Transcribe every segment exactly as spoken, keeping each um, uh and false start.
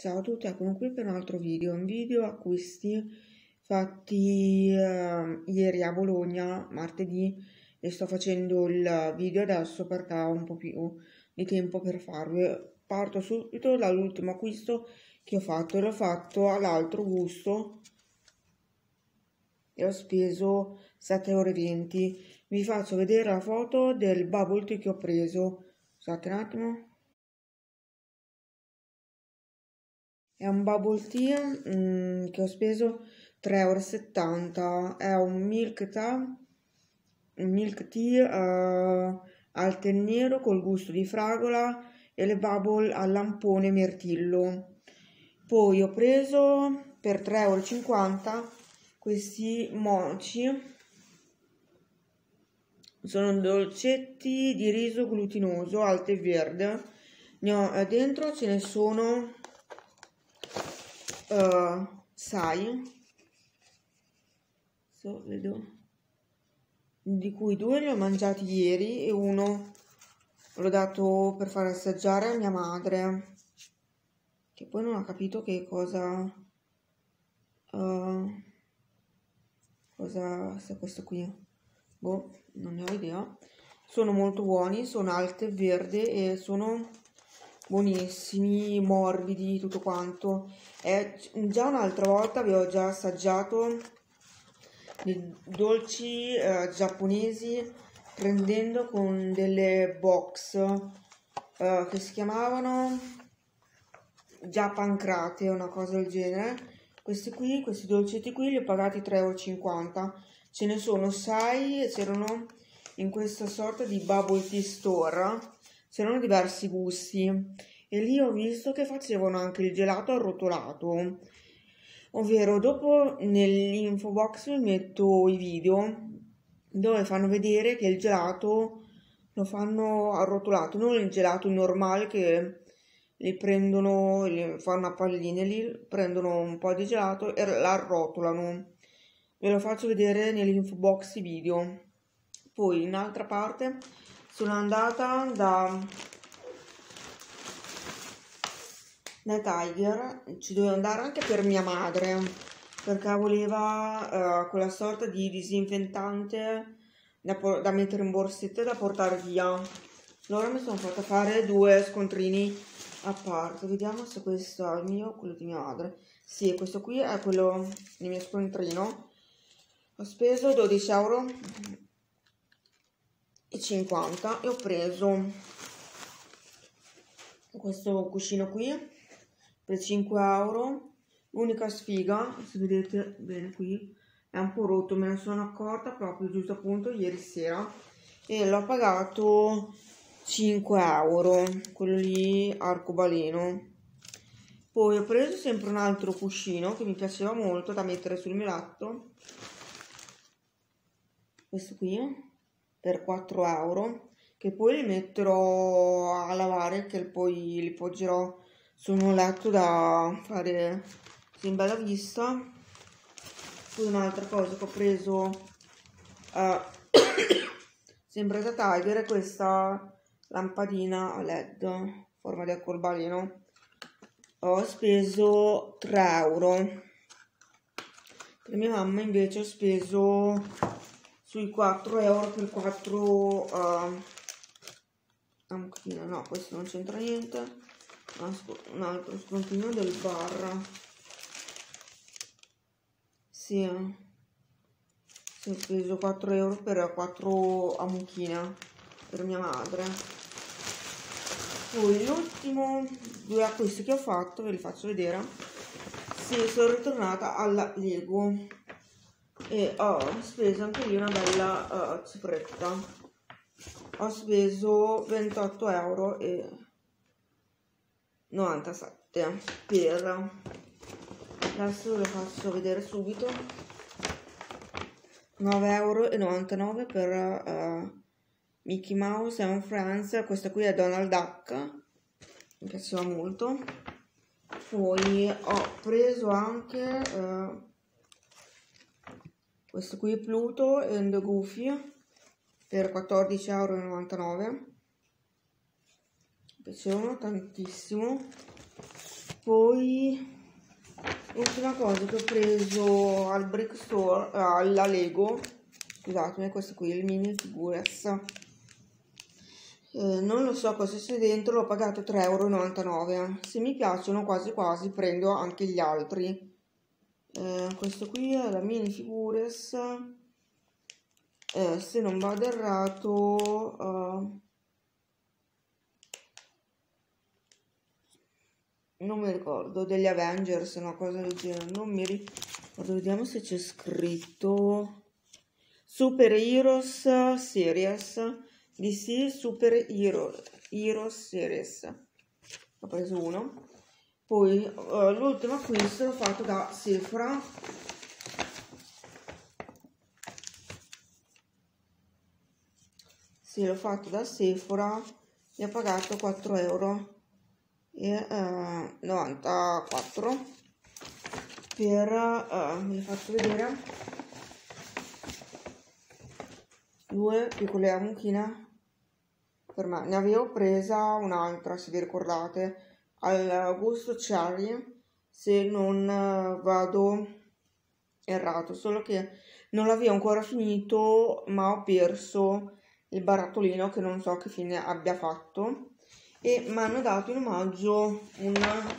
Ciao a tutti, eccomi qui per un altro video, un video acquisti fatti eh, ieri a Bologna, martedì, e sto facendo il video adesso perché ho un po' più di tempo per farlo. Parto subito dall'ultimo acquisto che ho fatto, e l'ho fatto all'Altro Gusto e ho speso sette e venti euro. Vi faccio vedere la foto del bubble tea che ho preso. Scusate un attimo. È un bubble tea mm, che ho speso tre e settanta euro. È un milk tea, un milk tea uh, al tè nero col gusto di fragola e le bubble al lampone mirtillo. Poi ho preso per tre e cinquanta euro questi mochi. Sono dolcetti di riso glutinoso al tè verde. Ne ho, eh, dentro ce ne sono Uh, sai, so, vedo, di cui due li ho mangiati ieri e uno l'ho dato per far assaggiare a mia madre, che poi non ha capito che cosa, uh, cosa sia questo qui. Boh, non ne ho idea. Sono molto buoni, sono al tè verde e sono buonissimi, morbidi, tutto quanto. Eh, già un'altra volta avevo già assaggiato dei dolci eh, giapponesi prendendo con delle box eh, che si chiamavano Japan Crate, una cosa del genere. Questi qui, questi dolcetti qui li ho pagati tre e cinquanta euro. Ce ne sono sei, c'erano in questa sorta di bubble tea store, c'erano diversi gusti. E lì ho visto che facevano anche il gelato arrotolato, ovvero dopo nell'info box vi metto i video dove fanno vedere che il gelato lo fanno arrotolato, non il gelato normale che li prendono, li fanno a palline, lì prendono un po' di gelato e l'arrotolano. Ve lo faccio vedere nell'info box i video. Poi in altra parte sono andata da da Tiger, ci dovevo andare anche per mia madre perché voleva uh, quella sorta di disinfettante da, da mettere in borsetta e da portare via. Allora mi sono fatta fare due scontrini a parte. Vediamo se questo è il mio o quello di mia madre. Sì, questo qui è quello del mio scontrino. Ho speso dodici euro e cinquanta e ho preso questo cuscino qui per cinque euro. L'unica sfiga, se vedete bene qui, è un po' rotto, me ne sono accorta proprio giusto appunto ieri sera e l'ho pagato cinque euro, quello lì arcobaleno. Poi ho preso sempre un altro cuscino che mi piaceva molto da mettere sul mio letto, questo qui per quattro euro, che poi li metterò a lavare, che poi li poggerò sul mio letto da fare in bella vista. Poi un'altra cosa che ho preso uh, sempre da Tiger è questa lampadina a led forma di arcobaleno. Ho speso tre euro. Per mia mamma invece ho speso sui quattro euro per quattro uh, no, questo non c'entra niente. Un altro scontino del bar. Sì, sì, ho speso quattro euro per quattro amuchine per mia madre. Poi l'ultimo due acquisti che ho fatto ve li faccio vedere. Sì, sono ritornata alla Lego e ho speso anche lì una bella uh, cifretta. Ho speso ventotto euro e novantasette per, adesso ve lo faccio vedere subito, nove euro e novantanove per uh, Mickey Mouse and Friends. Questa qui è Donald Duck, mi piaceva molto. Poi ho preso anche uh, questo qui, Pluto and Goofy, per quattordici euro e novantanove. Mi piacevano tantissimo. Poi l'ultima cosa che ho preso al Brick Store, alla Lego, scusatemi, questo qui, il mini figures. Eh, non lo so cosa c'è dentro, l'ho pagato tre e novantanove euro. Se mi piacciono quasi quasi prendo anche gli altri. Eh, questo qui è la mini figures. Eh, se non vado errato, uh, non mi ricordo, degli Avengers, una cosa del genere, non mi ricordo, vediamo se c'è scritto Super Heroes Series, D C Super Hero, Heroes Series, ho preso uno. Poi uh, l'ultimo acquisto l'ho fatto da Sephora, sì, l'ho fatto da Sephora e ho pagato quattro euro e novantaquattro per, uh, vi faccio vedere, due piccole mucchine per me. Ne avevo presa un'altra, se vi ricordate, al gusto cherry, se non uh, vado errato, solo che non l'avevo ancora finito, ma ho perso il barattolino che non so che fine abbia fatto, e mi hanno dato in omaggio un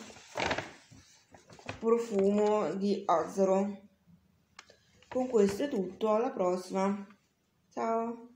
profumo di Azero. Con questo è tutto, alla prossima, ciao!